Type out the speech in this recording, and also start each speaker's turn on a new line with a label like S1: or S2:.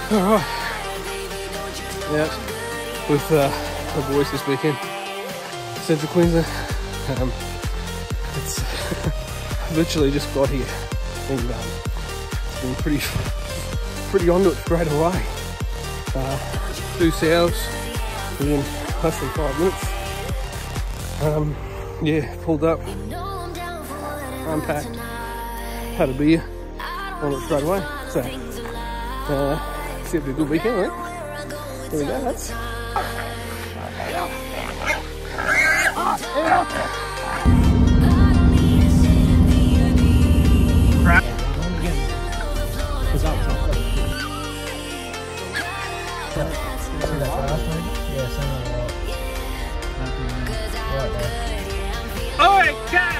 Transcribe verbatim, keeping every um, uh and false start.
S1: Alright. Yeah, with uh, the boys this weekend. Central Queensland. Um, it's literally just got here and um, it's been pretty, pretty onto it straight away. Uh, two sows within less than five minutes. Um, yeah, pulled up, unpacked, had a beer, on it straight away. So, uh, it's gonna be a good weekend, I think. There we go, lads.
S2: Alright, guys!